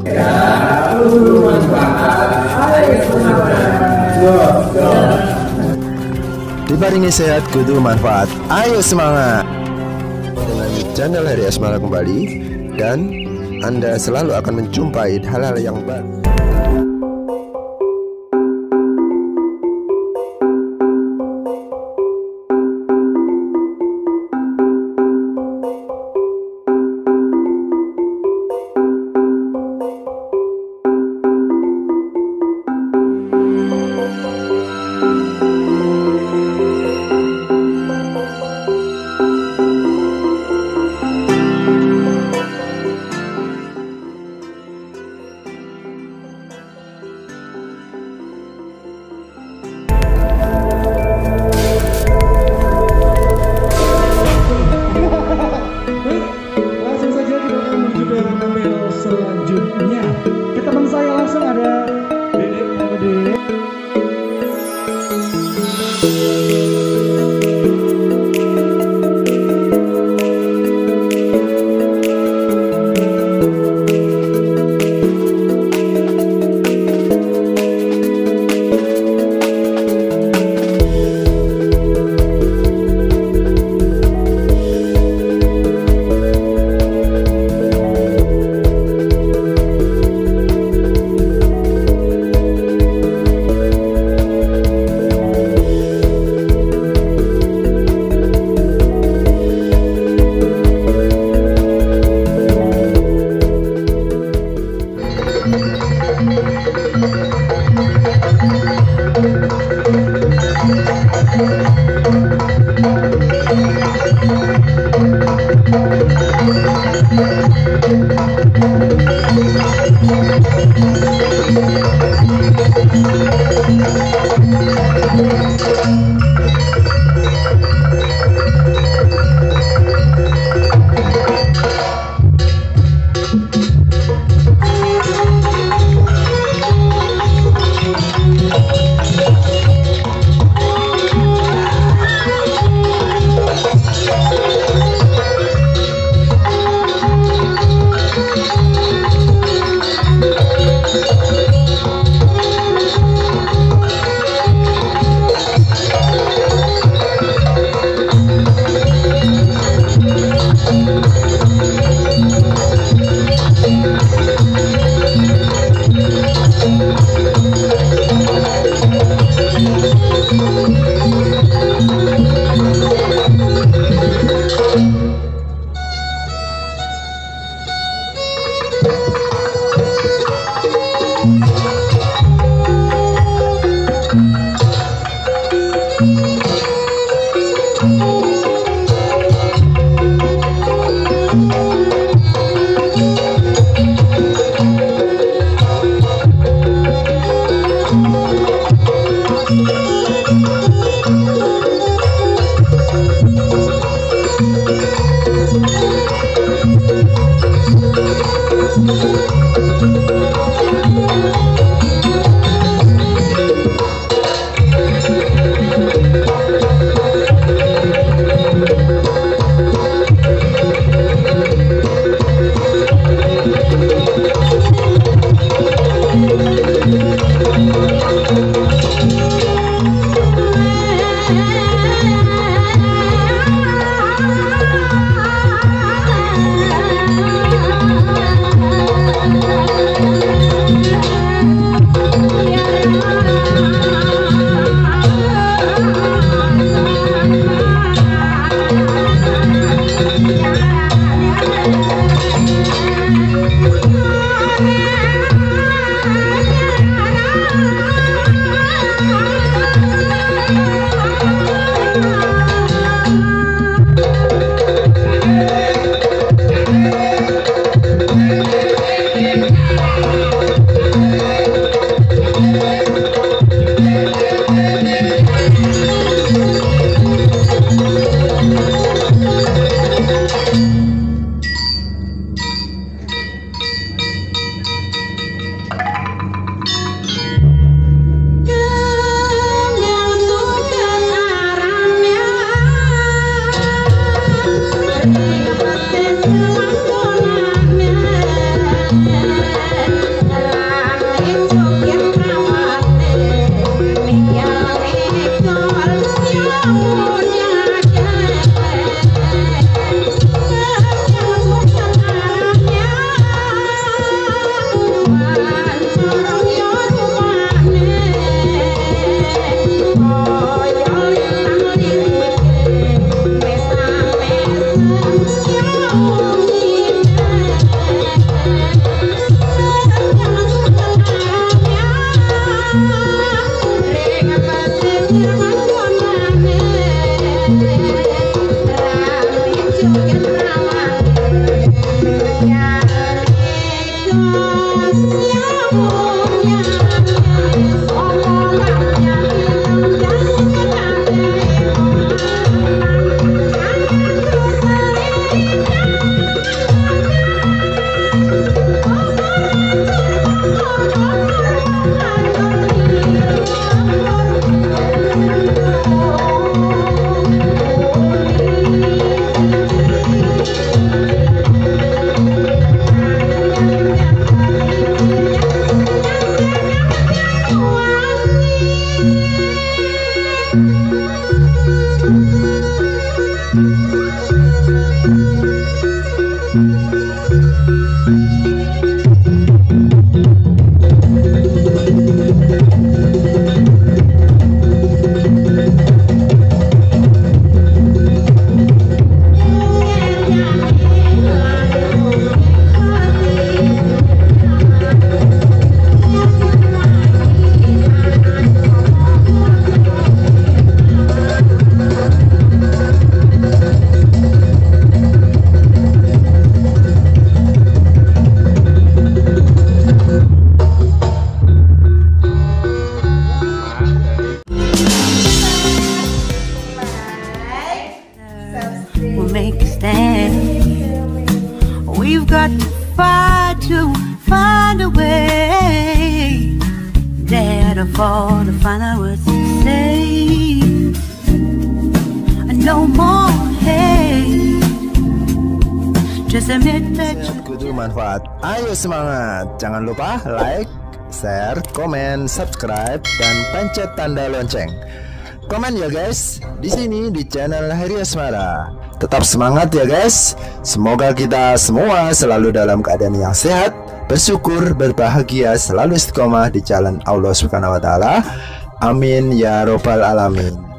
Dibaringi sehat kudu manfaat. Ayo semangat. Dengan channel Heri Asmara kembali, dan Anda selalu akan menjumpai hal-hal yang baru. Selanjutnya ke teman saya langsung ada Dede. Yeah. We'll make a stand. We've got to fight to find a way. Dare to fall to find out what to say. No more hate. Just admit that you Kudu manfaat. Ayo semangat. Jangan lupa like, share, komen, subscribe, dan pencet tanda lonceng. Komen ya guys, di sini di channel Heri Asmara. Tetap semangat ya guys. Semoga kita semua selalu dalam keadaan yang sehat, bersyukur, berbahagia, selalu istiqomah di jalan Allah Subhanahu wa taala. Amin ya robbal alamin.